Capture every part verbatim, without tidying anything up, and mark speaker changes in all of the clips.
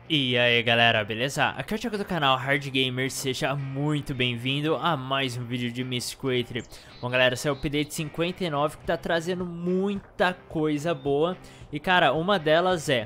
Speaker 1: E aí galera, beleza? Aqui é o Thiago do canal Hard Gamer, seja muito bem-vindo a mais um vídeo de Miss Quatry. Bom galera, esse é o update cinquenta e nove que tá trazendo muita coisa boa. E cara, uma delas é...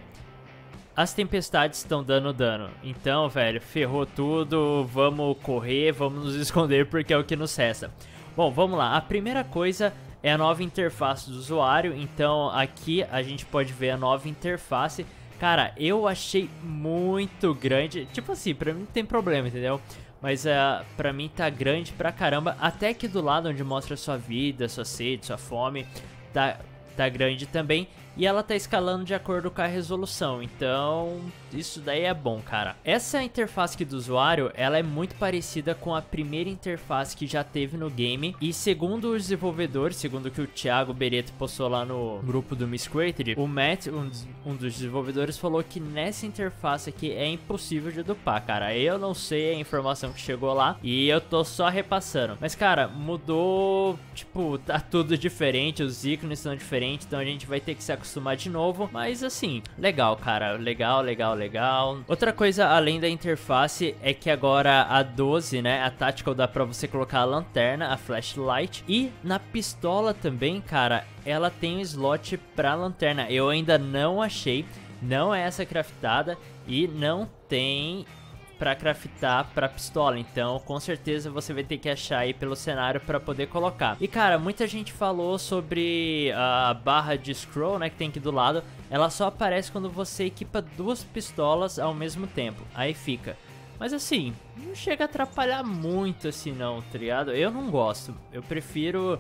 Speaker 1: as tempestades estão dando dano. Então, velho, ferrou tudo, vamos correr, vamos nos esconder porque é o que nos resta. Bom, vamos lá, a primeira coisa é a nova interface do usuário. Então aqui a gente pode ver a nova interface. Cara, eu achei muito grande, tipo assim, pra mim não tem problema, entendeu? Mas uh, pra mim tá grande pra caramba, até que do lado onde mostra sua vida, sua sede, sua fome, tá, tá grande também. E ela tá escalando de acordo com a resolução, então isso daí é bom, cara. Essa interface aqui do usuário, ela é muito parecida com a primeira interface que já teve no game. E segundo os desenvolvedores, segundo o que o Thiago Bereto postou lá no grupo do Miss Quatry, o Matt, um, um dos desenvolvedores, falou que nessa interface aqui é impossível de dupar, cara. Eu não sei a informação que chegou lá e eu tô só repassando. Mas, cara, mudou, tipo, tá tudo diferente, os ícones são diferentes, então a gente vai ter que se acostumar acostumar de novo, mas assim, legal, cara, legal, legal, legal. Outra coisa além da interface é que agora a doze, né, a Tactical, dá pra você colocar a lanterna, a flashlight, e na pistola também, cara, ela tem um slot pra lanterna. Eu ainda não achei, não é essa craftada e não tem pra craftar pra pistola, então com certeza você vai ter que achar aí pelo cenário pra poder colocar. E cara, muita gente falou sobre a barra de scroll, né, que tem aqui do lado. Ela só aparece quando você equipa duas pistolas ao mesmo tempo, aí fica. Mas assim, não chega a atrapalhar muito assim não, tá ligado? Eu não gosto, eu prefiro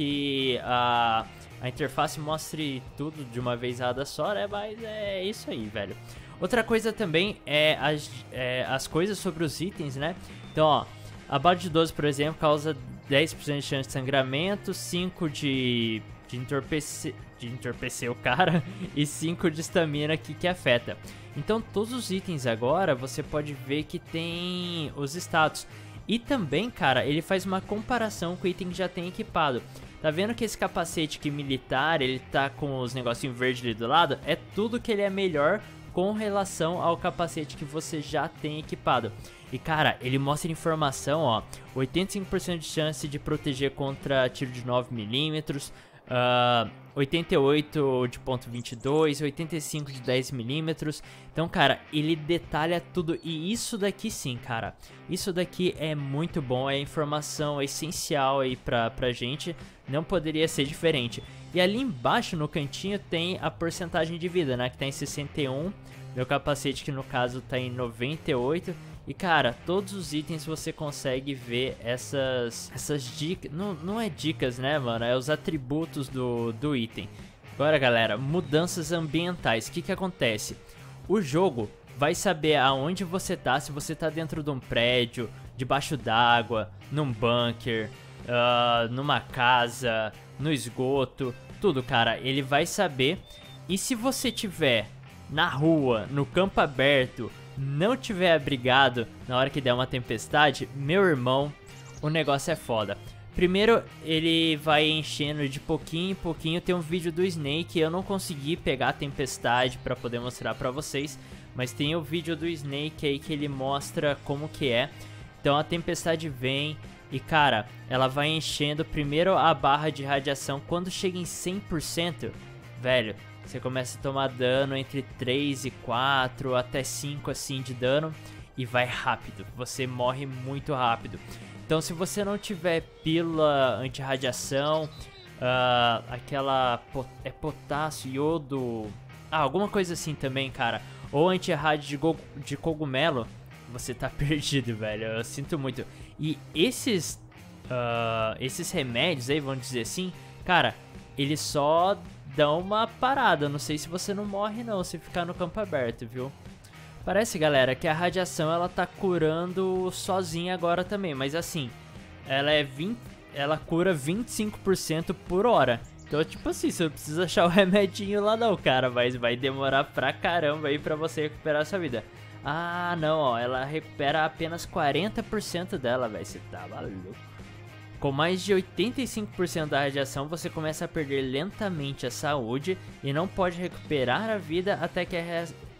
Speaker 1: que a, a interface mostre tudo de uma vezada só, né, mas é isso aí, velho. Outra coisa também é as, é as coisas sobre os itens, né? Então, ó, a bala de doze, por exemplo, causa dez por cento de chance de sangramento, cinco de, de, entorpecer, de entorpecer o cara e cinco de estamina aqui que afeta. Então, todos os itens agora você pode ver que tem os status. E também, cara, ele faz uma comparação com o item que já tem equipado. Tá vendo que esse capacete aqui militar, ele tá com os negocinhos verdes ali do lado? É tudo que ele é melhor com relação ao capacete que você já tem equipado. E cara, ele mostra informação, ó, oitenta e cinco por cento de chance de proteger contra tiro de nove milímetros, uh, oitenta e oito de ponto vinte e dois, oitenta e cinco de dez milímetros. Então cara, ele detalha tudo e isso daqui sim, cara, isso daqui é muito bom, é informação essencial aí pra, pra gente, não poderia ser diferente. E ali embaixo no cantinho tem a porcentagem de vida, né, que tá em sessenta e um, meu capacete que no caso tá em noventa e oito. E cara, todos os itens você consegue ver essas, essas dicas, não, não é dicas, né mano, é os atributos do, do item. Agora galera, mudanças ambientais, o que que acontece? O jogo vai saber aonde você tá, se você tá dentro de um prédio, debaixo d'água, num bunker, uh, numa casa, no esgoto, tudo cara, ele vai saber. E se você tiver na rua, no campo aberto, não tiver abrigado na hora que der uma tempestade, meu irmão, o negócio é foda. Primeiro ele vai enchendo de pouquinho em pouquinho. Tem um vídeo do Snake, eu não consegui pegar a tempestade pra poder mostrar pra vocês, mas tem o vídeo do Snake aí que ele mostra como que é. Então a tempestade vem e cara, ela vai enchendo primeiro a barra de radiação. Quando chega em cem por cento, velho, você começa a tomar dano entre três e quatro, até cinco assim de dano. E vai rápido, você morre muito rápido. Então se você não tiver pílula anti-radiação, uh, aquela pot é potássio, iodo, ah, alguma coisa assim também, cara, ou anti-rad de, de cogumelo, você tá perdido, velho, eu sinto muito. E esses, uh, esses remédios aí, vamos dizer assim, cara, eles só dão uma parada, não sei se você não morre não, se ficar no campo aberto, viu? Parece, galera, que a radiação ela tá curando sozinha agora também, mas assim, ela é vinte, ela cura vinte e cinco por cento por hora. Então, tipo assim, você não precisa achar o remedinho lá não, cara, mas vai demorar pra caramba aí pra você recuperar a sua vida. Ah, não, ó, ela recupera apenas quarenta por cento dela, velho, você tá maluco. Com mais de oitenta e cinco por cento da radiação, você começa a perder lentamente a saúde e não pode recuperar a vida até que a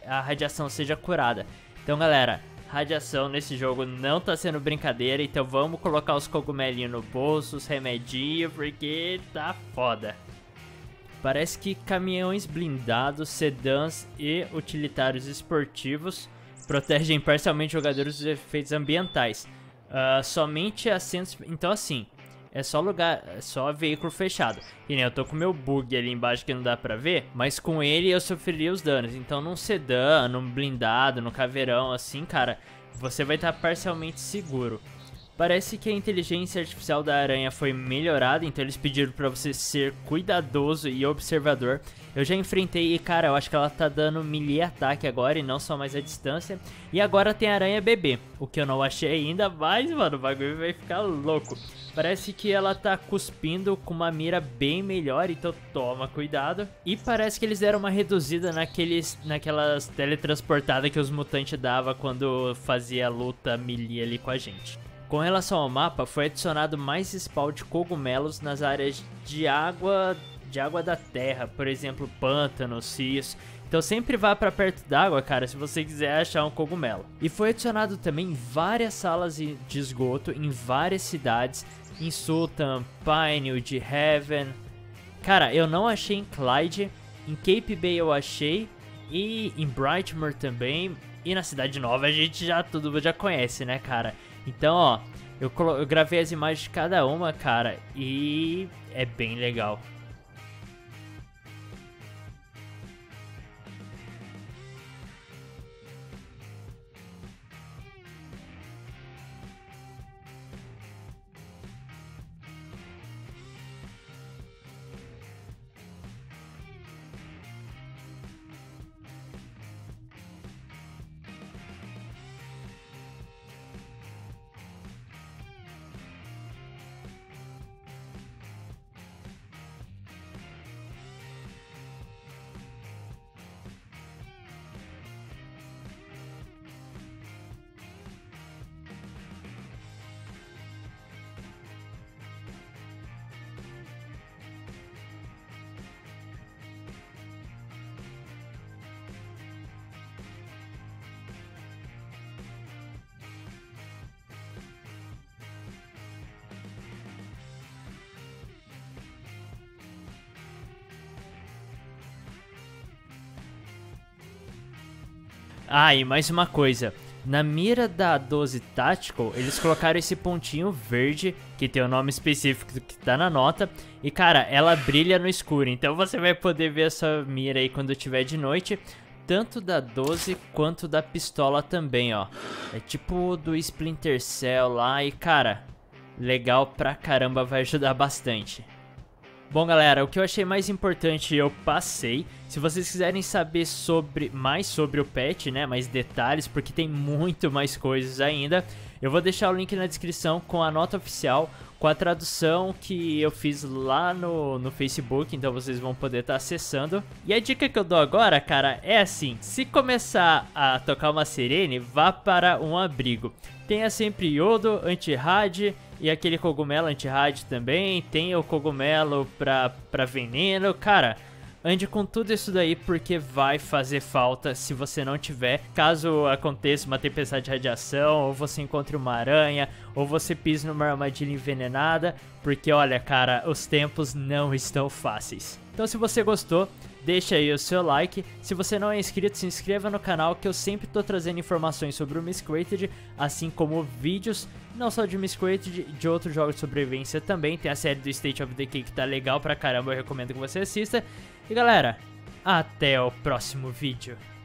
Speaker 1: a radiação seja curada. Então galera, radiação nesse jogo não tá sendo brincadeira, então vamos colocar os cogumelinhos no bolso, os remedinhos, porque tá foda. Parece que caminhões blindados, sedãs e utilitários esportivos protegem parcialmente jogadores dos efeitos ambientais. Uh, somente assentos... Então assim, é só lugar, é só veículo fechado. E nem eu tô com meu bug ali embaixo que não dá pra ver, mas com ele eu sofreria os danos. Então num sedã, num blindado, no caveirão, assim, cara, você vai estar parcialmente seguro. Parece que a inteligência artificial da aranha foi melhorada, então eles pediram pra você ser cuidadoso e observador. Eu já enfrentei e, cara, eu acho que ela tá dando melee ataque agora e não só mais a distância. E agora tem a aranha bebê, o que eu não achei ainda, mas, mano, o bagulho vai ficar louco. Parece que ela tá cuspindo com uma mira bem melhor, então toma cuidado. E parece que eles deram uma reduzida naqueles, naquelas teletransportadas que os mutantes davam quando fazia a luta melee ali com a gente. Com relação ao mapa, foi adicionado mais spawn de cogumelos nas áreas de água, de água da terra, por exemplo, pântanos, rios. Então sempre vá para perto d'água, cara, se você quiser achar um cogumelo. E foi adicionado também várias salas de esgoto em várias cidades, em Sultan, Pinewood, Heaven. Cara, eu não achei em Clyde, em Cape Bay eu achei, e em Brightmoor também, e na Cidade Nova a gente já tudo já conhece, né, cara? Então, ó, eu, eu gravei as imagens de cada uma, cara, e é bem legal. Ah, e mais uma coisa, na mira da doze Tactical, eles colocaram esse pontinho verde, que tem o nome específico que tá na nota, e cara, ela brilha no escuro, então você vai poder ver essa mira aí quando tiver de noite, tanto da doze quanto da pistola também, ó. É tipo do Splinter Cell lá e cara, legal pra caramba, vai ajudar bastante. Bom galera, o que eu achei mais importante eu passei. Se vocês quiserem saber sobre, mais sobre o patch, né, mais detalhes, porque tem muito mais coisas ainda, eu vou deixar o link na descrição com a nota oficial, com a tradução que eu fiz lá no, no Facebook, então vocês vão poder estar acessando. E a dica que eu dou agora, cara, é assim, se começar a tocar uma sirene, vá para um abrigo. Tenha sempre iodo, anti-rad e aquele cogumelo anti-rad também, tem o cogumelo pra, pra veneno, cara... Ande com tudo isso daí porque vai fazer falta se você não tiver. Caso aconteça uma tempestade de radiação, ou você encontre uma aranha, ou você pise numa armadilha envenenada. Porque olha cara, os tempos não estão fáceis. Então se você gostou, deixa aí o seu like. Se você não é inscrito, se inscreva no canal que eu sempre tô trazendo informações sobre o Miscreated, assim como vídeos, não só de Miscreated, de outros jogos de sobrevivência também. Tem a série do State of Decay que tá legal pra caramba, eu recomendo que você assista. E galera, até o próximo vídeo.